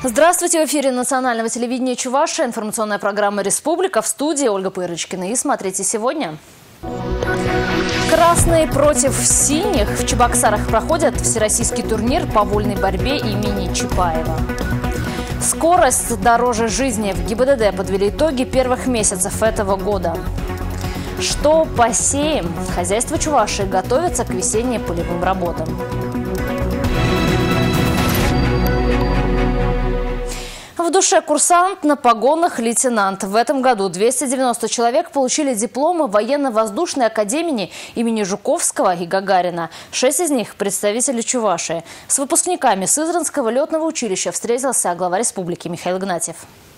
Здравствуйте! В эфире национального телевидения Чувашия. Информационная программа «Республика». В студии Ольга Пырочкина. И смотрите сегодня. Красные против синих. В Чебоксарах проходит всероссийский турнир по вольной борьбе имени Чапаева. Скорость дороже жизни. В ГИБДД подвели итоги первых месяцев этого года. Что посеем? Хозяйство Чувашии готовится к весенним полевым работам. В душе курсант, на погонах лейтенант. В этом году 290 человек получили дипломы военно-воздушной академии имени Жуковского и Гагарина. 6 из них – представители Чувашии. С выпускниками Сызранского летного училища встретился глава республики Михаил Игнатьев.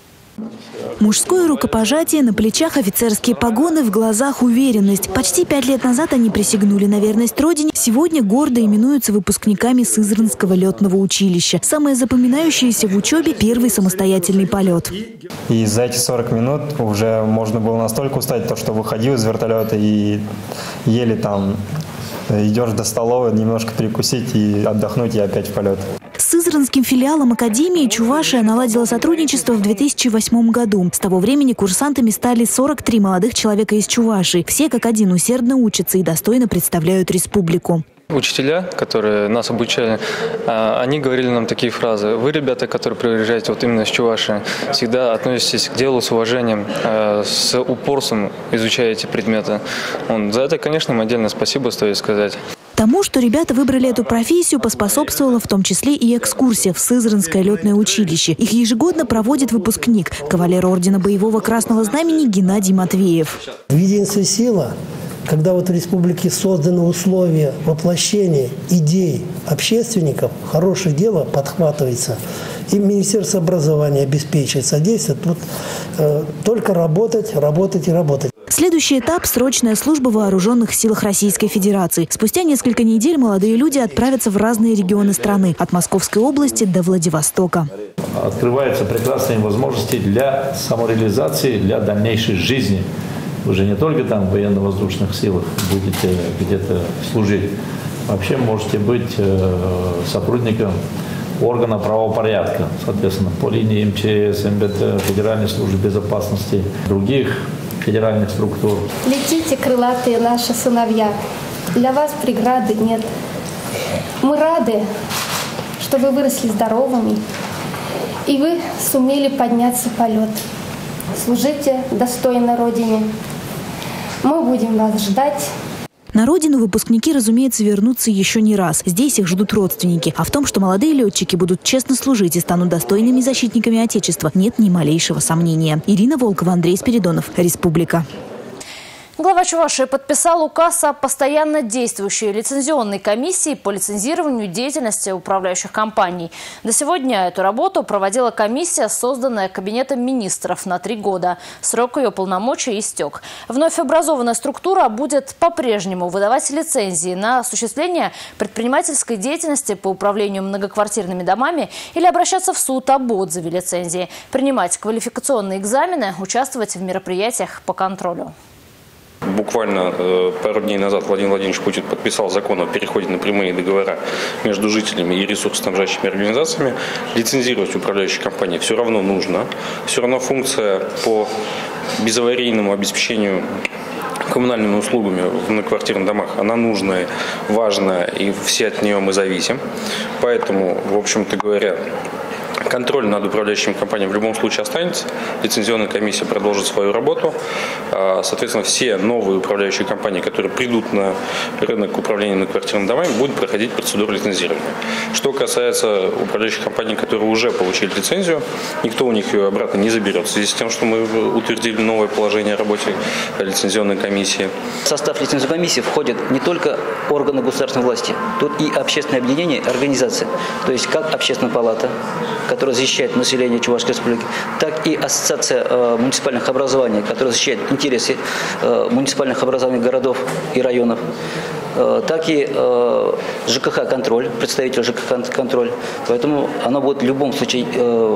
Мужское рукопожатие, на плечах офицерские погоны, в глазах уверенность. Почти 5 лет назад они присягнули на верность родине. Сегодня гордо именуются выпускниками Сызранского летного училища. Самое запоминающееся в учебе – первый самостоятельный полет. И за эти 40 минут уже можно было настолько устать, что выходил из вертолета и еле там идешь до столовой, немножко перекусить и отдохнуть, и опять в полет. С Сызранским филиалом Академии Чувашия наладила сотрудничество в 2008 году. С того времени курсантами стали 43 молодых человека из Чувашии. Все как один усердно учатся и достойно представляют республику. Учителя, которые нас обучали, они говорили нам такие фразы. Вы, ребята, которые приезжаете вот именно с Чувашии, всегда относитесь к делу с уважением, с упорством изучаете предметы. За это, конечно, им отдельно спасибо стоит сказать. Тому, что ребята выбрали эту профессию, поспособствовала в том числе и экскурсия в Сызранское летное училище. Их ежегодно проводит выпускник, кавалер ордена Боевого Красного Знамени Геннадий Матвеев. В единстве сила, когда вот в республике созданы условия воплощения идей общественников, хорошее дело подхватывается. И Министерство образования обеспечивает содействие. Тут только работать, работать и работать. Следующий этап – срочная служба в вооруженных силах Российской Федерации. Спустя несколько недель молодые люди отправятся в разные регионы страны – от Московской области до Владивостока. Открываются прекрасные возможности для самореализации, для дальнейшей жизни. Вы же не только там в военно-воздушных силах будете где-то служить. Вообще можете быть сотрудником органа правопорядка, соответственно, по линии МЧС, МВД, Федеральной службы безопасности, других федеральных структур. Летите, крылатые наши сыновья. Для вас преграды нет. Мы рады, что вы выросли здоровыми, и вы сумели подняться в полет. Служите достойно Родине. Мы будем вас ждать. На родину выпускники, разумеется, вернутся еще не раз. Здесь их ждут родственники. А в том, что молодые летчики будут честно служить и станут достойными защитниками Отечества, нет ни малейшего сомнения. Ирина Волкова, Андрей Спиридонов. Республика. Глава Чувашии подписал указ о постоянно действующей лицензионной комиссии по лицензированию деятельности управляющих компаний. До сегодня эту работу проводила комиссия, созданная Кабинетом министров на 3 года. Срок ее полномочий истек. Вновь образованная структура будет по-прежнему выдавать лицензии на осуществление предпринимательской деятельности по управлению многоквартирными домами или обращаться в суд об отзыве лицензии, принимать квалификационные экзамены, участвовать в мероприятиях по контролю. Буквально пару дней назад Владимир Владимирович Путин подписал закон о переходе на прямые договора между жителями и ресурсоснабжающими организациями. Лицензировать управляющие компании все равно нужно. Все равно функция по безаварийному обеспечению коммунальными услугами в многоквартирных домах, она нужная, важная, и все от нее мы зависим. Поэтому, в общем-то говоря, контроль над управляющими компаниями в любом случае останется. Лицензионная комиссия продолжит свою работу. Соответственно, все новые управляющие компании, которые придут на рынок управления многоквартирными домами, будут проходить процедуру лицензирования. Что касается управляющих компаний, которые уже получили лицензию, никто у них ее обратно не заберет. В связи с тем, что мы утвердили новое положение о работе лицензионной комиссии. В состав лицензионной комиссии входят не только органы государственной власти, тут и общественные объединения, организации. То есть как Общественная палата, которая защищает население Чувашской республики, так и Ассоциация муниципальных образований, которая защищает интересы муниципальных образований городов и районов, так и ЖКХ-контроль, представитель ЖКХ-контроль. Поэтому оно будет в любом случае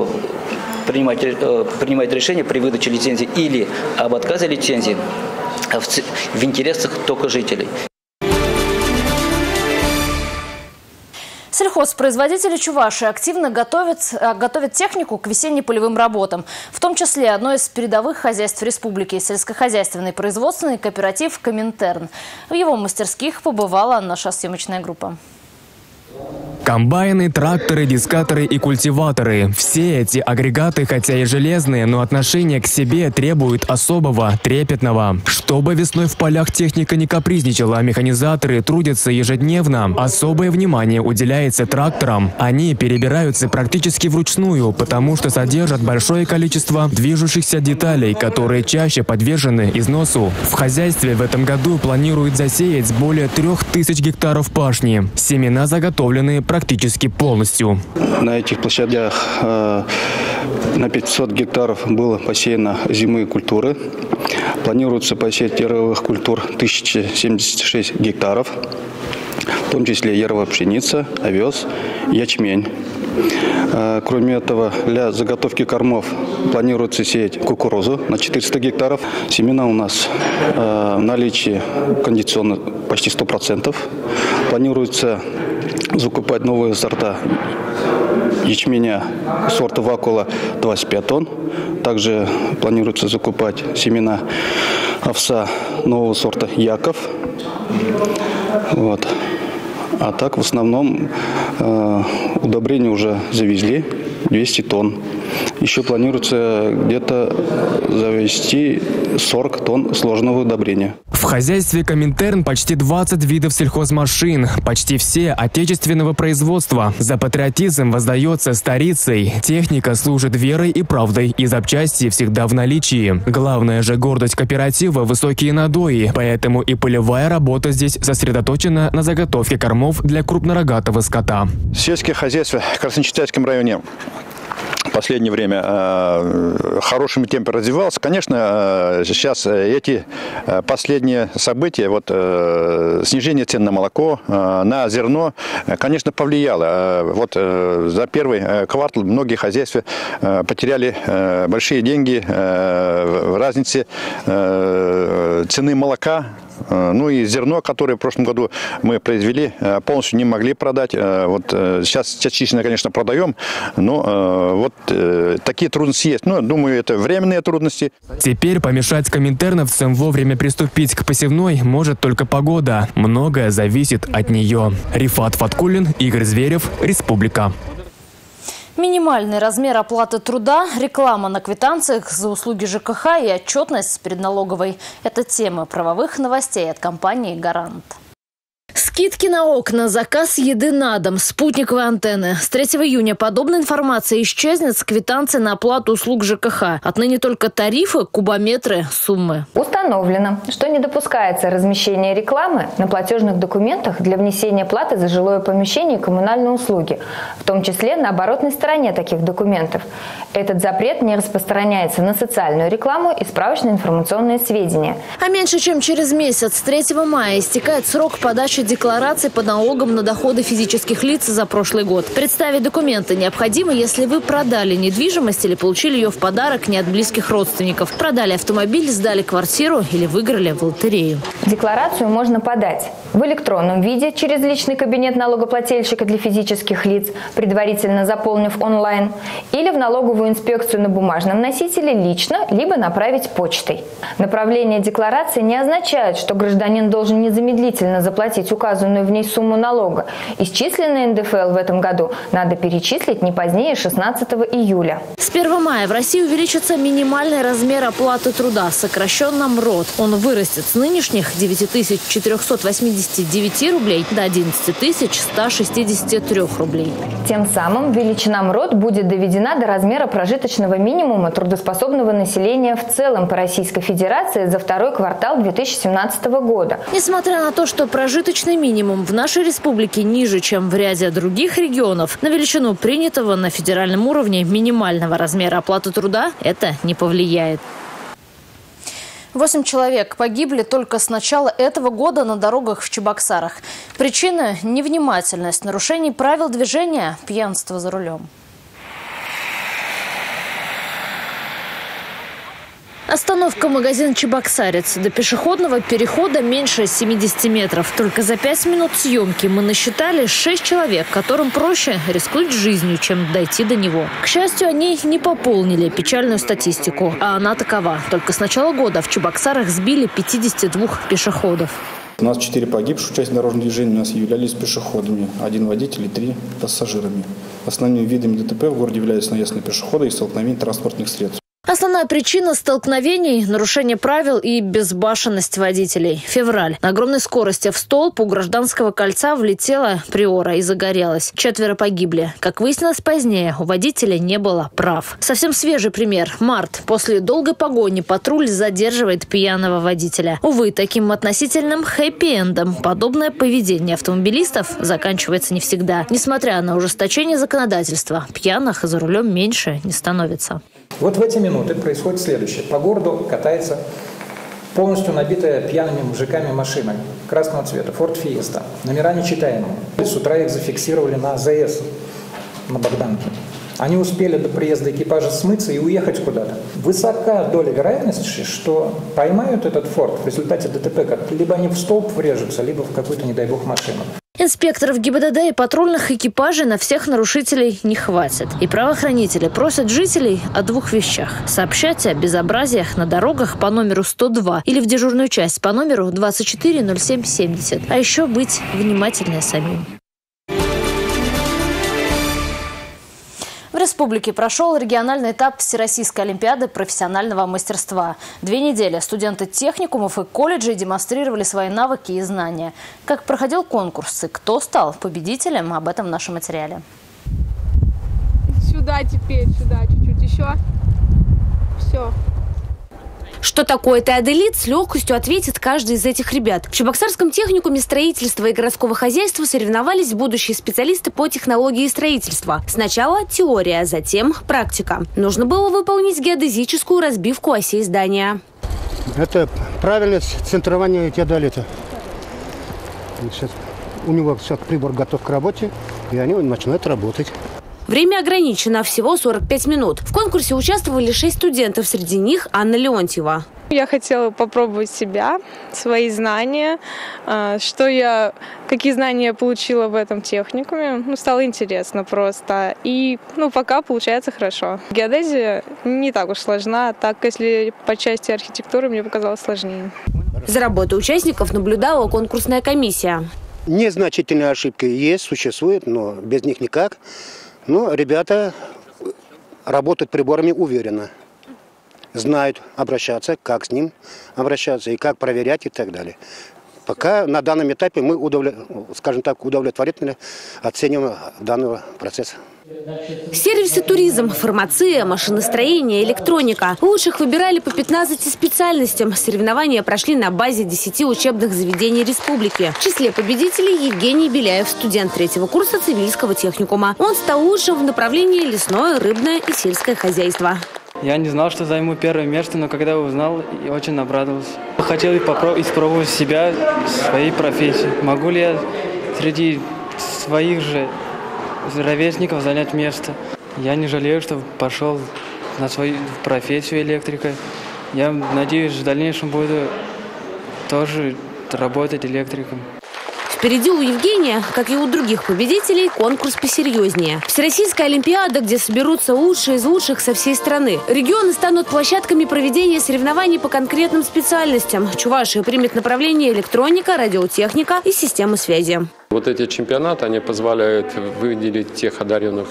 принимать решение при выдаче лицензии или об отказе лицензии в интересах только жителей. Сельхозпроизводители Чувашии активно готовят технику к весенне-полевым работам. В том числе одно из передовых хозяйств республики – сельскохозяйственный производственный кооператив «Коминтерн». В его мастерских побывала наша съемочная группа. Комбайны, тракторы, дискаторы и культиваторы. Все эти агрегаты, хотя и железные, но отношение к себе требуют особого, трепетного. Чтобы весной в полях техника не капризничала, механизаторы трудятся ежедневно. Особое внимание уделяется тракторам. Они перебираются практически вручную, потому что содержат большое количество движущихся деталей, которые чаще подвержены износу. В хозяйстве в этом году планируют засеять более 3000 гектаров пашни. Семена заготовлены практически полностью. На этих площадях на 500 гектаров было посеяно зимые культуры. Планируется посеять яровых культур 1076 гектаров, в том числе яровая пшеница, овес, ячмень. Кроме этого, для заготовки кормов планируется сеять кукурузу на 400 гектаров. Семена у нас в наличии кондиционно почти 100%. Планируется закупать новые сорта ячменя сорта Вакула 25 тонн. Также планируется закупать семена овса нового сорта Яков. Вот. А так в основном удобрения уже завезли 200 тонн. Еще планируется где-то завезти 40 тонн сложного удобрения. В хозяйстве Коминтерн почти 20 видов сельхозмашин, почти все отечественного производства. За патриотизм воздается старицей. Техника служит верой и правдой, и запчасти всегда в наличии. Главная же гордость кооператива – высокие надои, поэтому и полевая работа здесь сосредоточена на заготовке кормов для крупнорогатого скота. Сельское хозяйство в Красночитайском районе в последнее время хорошими темпами развивалось. Конечно, сейчас эти последние события, снижение цен на молоко, на зерно, конечно, повлияло. За первый квартал многие хозяйства потеряли большие деньги в разнице цены молока. Ну и зерно, которое в прошлом году мы произвели, полностью не могли продать. Сейчас частично, конечно, продаем, но такие трудности есть. Но, думаю, это временные трудности. Теперь помешать коминтерновцам вовремя приступить к посевной может только погода. Многое зависит от нее. Рифат Фаткуллин, Игорь Зверев, Республика. Минимальный размер оплаты труда, реклама на квитанциях за услуги ЖКХ и отчетность перед налоговой – это темы правовых новостей от компании «Гарант». Скидки на окна, заказ еды на дом, спутниковые антенны. С 3 июня подобная информация исчезнет с квитанции на оплату услуг ЖКХ. Отныне только тарифы, кубометры, суммы. Установлено, что не допускается размещение рекламы на платежных документах для внесения платы за жилое помещение и коммунальные услуги, в том числе на оборотной стороне таких документов. Этот запрет не распространяется на социальную рекламу и справочные информационные сведения. А меньше чем через месяц, 3 мая, истекает срок подачи деклараций по налогам на доходы физических лиц за прошлый год. Представить документы необходимо, если вы продали недвижимость или получили ее в подарок не от близких родственников, продали автомобиль, сдали квартиру или выиграли в лотерею. Декларацию можно подать в электронном виде через личный кабинет налогоплательщика для физических лиц, предварительно заполнив онлайн, или в налоговую инспекцию на бумажном носителе лично, либо направить почтой. Направление декларации не означает, что гражданин должен незамедлительно заплатить указанную в ней сумму налога. Исчисленный НДФЛ в этом году надо перечислить не позднее 16 июля. С 1 мая в России увеличится минимальный размер оплаты труда, сокращенно МРОТ. Он вырастет с нынешних 9489 рублей до 11163 рублей. Тем самым величина МРОТ будет доведена до размера прожиточного минимума трудоспособного населения в целом по Российской Федерации за второй квартал 2017 года. Несмотря на то, что прожиточный минимум в нашей республике ниже, чем в ряде других регионов, на величину принятого на федеральном уровне минимального размера оплаты труда это не повлияет. 8 человек погибли только с начала этого года на дорогах в Чебоксарах. Причина – невнимательность, нарушение правил движения, пьянство за рулем. Остановка магазин «Чебоксарец». До пешеходного перехода меньше 70 метров. Только за 5 минут съемки мы насчитали 6 человек, которым проще рискнуть жизнью, чем дойти до него. К счастью, они не пополнили печальную статистику, а она такова. Только с начала года в Чебоксарах сбили 52 пешеходов. У нас 4 погибших участники дорожного движения у нас являлись пешеходами. 1 водитель и 3 пассажирами. Основными видами ДТП в городе являются наезд на пешехода и столкновение транспортных средств. Основная причина столкновений – нарушение правил и безбашенность водителей. Февраль. На огромной скорости в столб у Гражданского кольца влетела Приора и загорелась. 4 погибли. Как выяснилось позднее, у водителя не было прав. Совсем свежий пример. Март. После долгой погони патруль задерживает пьяного водителя. Увы, таким относительным хэппи-эндом подобное поведение автомобилистов заканчивается не всегда. Несмотря на ужесточение законодательства, пьяных за рулем меньше не становится. Вот в эти минуты происходит следующее. По городу катается полностью набитая пьяными мужиками машина красного цвета, Ford Fiesta. Номера нечитаемые. С утра их зафиксировали на АЗС, на Богданке. Они успели до приезда экипажа смыться и уехать куда-то. Высока доля вероятности, что поймают этот Ford в результате ДТП, как либо они в столб врежутся, либо в какую-то, не дай бог, машину. Инспекторов ГИБДД и патрульных экипажей на всех нарушителей не хватит. И правоохранители просят жителей о 2 вещах. Сообщать о безобразиях на дорогах по номеру 102 или в дежурную часть по номеру 240770. А еще быть внимательнее самим. В республике прошел региональный этап Всероссийской олимпиады профессионального мастерства. 2 недели студенты техникумов и колледжей демонстрировали свои навыки и знания. Как проходил конкурс и кто стал победителем, об этом в нашем материале. Сюда теперь, сюда чуть-чуть еще. Все. Что такое теодолит, с легкостью ответит каждый из этих ребят. В Чебоксарском техникуме строительства и городского хозяйства соревновались будущие специалисты по технологии строительства. Сначала теория, затем практика. Нужно было выполнить геодезическую разбивку осей здания. Это правильность центрования теодолита. Сейчас, у него сейчас прибор готов к работе, и они начинают работать. Время ограничено, всего 45 минут. В конкурсе участвовали 6 студентов, среди них Анна Леонтьева. Я хотела попробовать себя, свои знания, какие знания я получила в этом техникуме. Стало интересно просто. И пока получается хорошо. Геодезия не так уж сложна, так если по части архитектуры мне показалось сложнее. За работой участников наблюдала конкурсная комиссия. Незначительные ошибки есть, существуют, но без них никак. Но ребята работают приборами уверенно. Знают обращаться, как с ним обращаться и как проверять и так далее. Пока на данном этапе мы, удовлетворительно оцениваем данный процесс. Сервис и туризм, фармация, машиностроение, электроника. Лучших выбирали по 15 специальностям. Соревнования прошли на базе 10 учебных заведений республики. В числе победителей Евгений Беляев, студент 3-го курса Цивильского техникума. Он стал лучшим в направлении лесное, рыбное и сельское хозяйство. Я не знал, что займу 1 место, но когда узнал, я очень обрадовался. Хотел испробовать себя, своей профессии. Могу ли я среди своих же ровесников занять место? Я не жалею, что пошел на свою профессию электрика. Я надеюсь, в дальнейшем буду тоже работать электриком. Впереди у Евгения, как и у других победителей, конкурс посерьезнее. Всероссийская олимпиада, где соберутся лучшие из лучших со всей страны. Регионы станут площадками проведения соревнований по конкретным специальностям. Чувашия примет направление электроника, радиотехника и системы связи. Вот эти чемпионаты, они позволяют выделить тех одаренных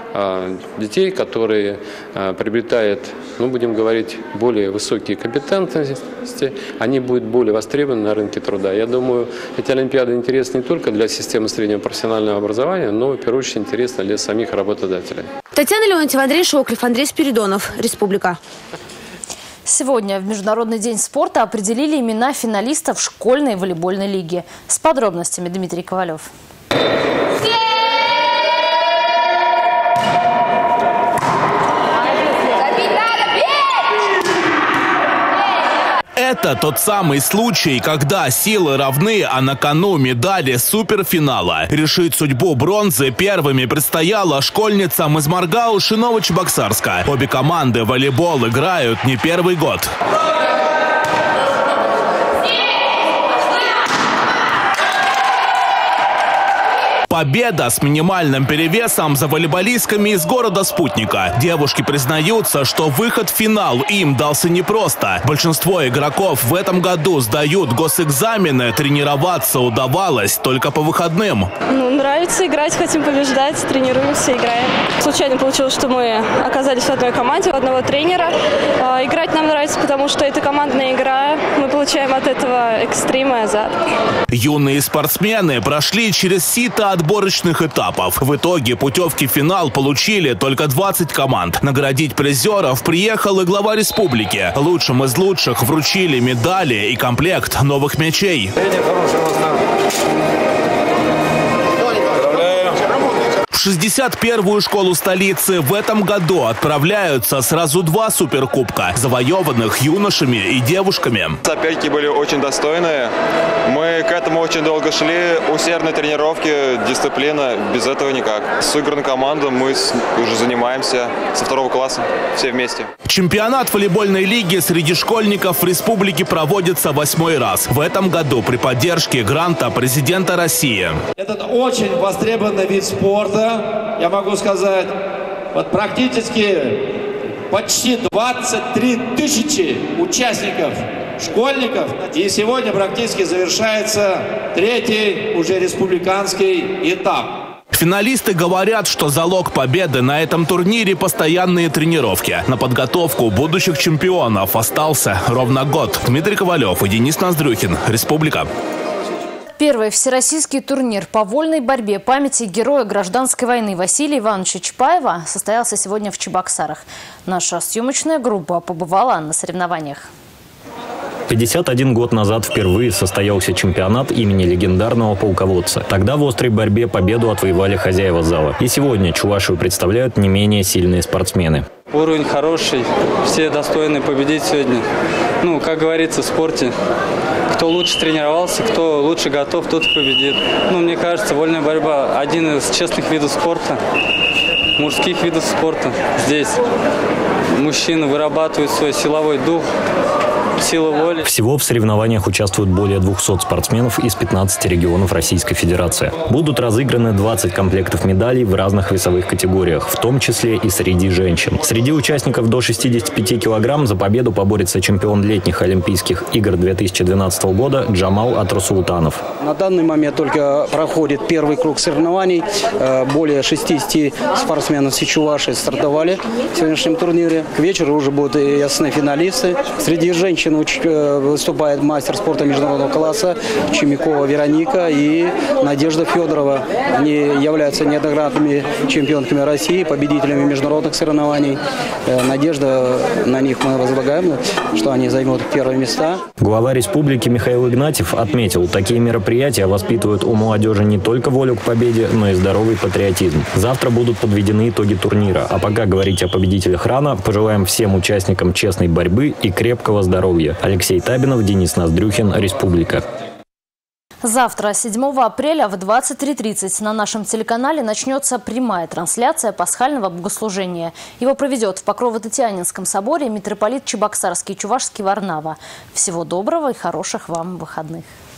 детей, которые приобретают, будем говорить, более высокие компетентности, они будут более востребованы на рынке труда. Я думаю, эти олимпиады интересны не только для системы среднего профессионального образования, но, в первую очередь, интересны для самих работодателей. Татьяна Леонтьева, Андрей Шоклев, Андрей Спиридонов. Республика. Сегодня в Международный день спорта определили имена финалистов школьной волейбольной лиги. С подробностями Дмитрий Ковалев. Это тот самый случай, когда силы равны, а на кону медали суперфинала. Решить судьбу бронзы первыми предстояло школьницам из Маргауш и Новочебоксарска. Обе команды в волейбол играют не первый год. Победа с минимальным перевесом за волейболистками из города-спутника. Девушки признаются, что выход в финал им дался непросто. Большинство игроков в этом году сдают госэкзамены, тренироваться удавалось только по выходным. Нравится играть, хотим побеждать, тренируемся, играем. Случайно получилось, что мы оказались в одной команде, у одного тренера. Играть нам нравится, потому что это командная игра. Мы получаем от этого экстрим и азарт. Юные спортсмены прошли через сито отборочных этапов. В итоге путевки в финал получили только 20 команд. Наградить призеров приехал и глава республики. Лучшим из лучших вручили медали и комплект новых мячей. В 61-ю школу столицы в этом году отправляются сразу 2 суперкубка, завоеванных юношами и девушками. Соперники были очень достойные. Мы к этому очень долго шли. Усердные тренировки, дисциплина. Без этого никак. Сыгранную команду мы уже занимаемся со 2 класса. Все вместе. Чемпионат волейбольной лиги среди школьников в республике проводится 8-й раз. В этом году при поддержке гранта президента России. Это очень востребованный вид спорта. Я могу сказать, вот практически почти 23 тысячи участников, школьников. И сегодня практически завершается 3-й уже республиканский этап. Финалисты говорят, что залог победы на этом турнире – постоянные тренировки. На подготовку будущих чемпионов остался ровно год. Дмитрий Ковалев и Денис Ноздрюхин. Республика. Первый всероссийский турнир по вольной борьбе памяти героя гражданской войны Василия Ивановича Чапаева состоялся сегодня в Чебоксарах. Наша съемочная группа побывала на соревнованиях. 51 год назад впервые состоялся чемпионат имени легендарного полководца. Тогда в острой борьбе победу отвоевали хозяева зала. И сегодня Чувашию представляют не менее сильные спортсмены. Уровень хороший, все достойны победить сегодня. Как говорится в спорте, кто лучше тренировался, кто лучше готов, тот и победит. Мне кажется, вольная борьба – один из честных видов спорта, мужских видов спорта. Здесь мужчины вырабатывают свой силовой дух, силу воли. Всего в соревнованиях участвуют более 200 спортсменов из 15 регионов Российской Федерации. Будут разыграны 20 комплектов медалей в разных весовых категориях, в том числе и среди женщин. Среди участников до 65 килограмм за победу поборется чемпион летних Олимпийских игр 2012 года Джамал Атрасултанов. На данный момент только проходит первый круг соревнований. Более 60 спортсменов с Чувашии стартовали в сегодняшнем турнире. К вечеру уже будут ясны финалисты. Среди женщин выступает мастер спорта международного класса Чемякова Вероника и Надежда Федорова. Они являются неоднократными чемпионками России, победителями международных соревнований. Надежда, на них мы возлагаем, что они займут первые места. Глава республики Михаил Игнатьев отметил, такие мероприятия воспитывают у молодежи не только волю к победе, но и здоровый патриотизм. Завтра будут подведены итоги турнира. А пока говорить о победителях рано, пожелаем всем участникам честной борьбы и крепкого здоровья. Алексей Табинов, Денис Ноздрюхин, Республика. Завтра, 7 апреля в 23:30 на нашем телеканале начнется прямая трансляция пасхального богослужения. Его проведет в Покрово-Татьянинском соборе митрополит Чебоксарский и Чувашский Варнава. Всего доброго и хороших вам выходных.